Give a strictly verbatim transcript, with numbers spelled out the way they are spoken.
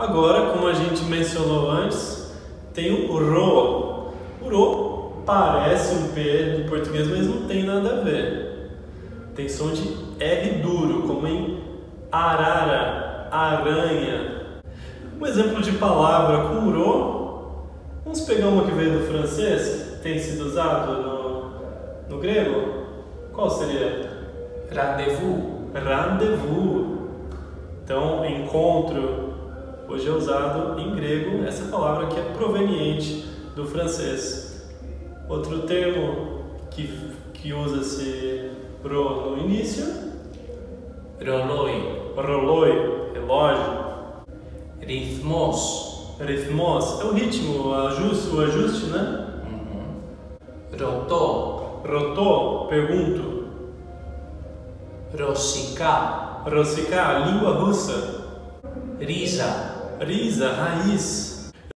Agora, como a gente mencionou antes, tem o ro. O ro parece um P do português, mas não tem nada a ver. Tem som de R duro, como em arara, aranha. Um exemplo de palavra com ro, vamos pegar uma que veio do francês, tem sido usado no, no grego. Qual seria? Rendezvous. Rendezvous. Então, encontro. Hoje é usado em grego essa palavra que é proveniente do francês. Outro termo que, que usa esse ro no início. Roloi. Roloi, relógio. Rhythmos. Rhythmos, é o ritmo, o ajuste, o ajuste, né? Uhum. Rotó. Rotó, pergunto. Rossicar. Rossicar, língua russa. Risa. Risa, raiz.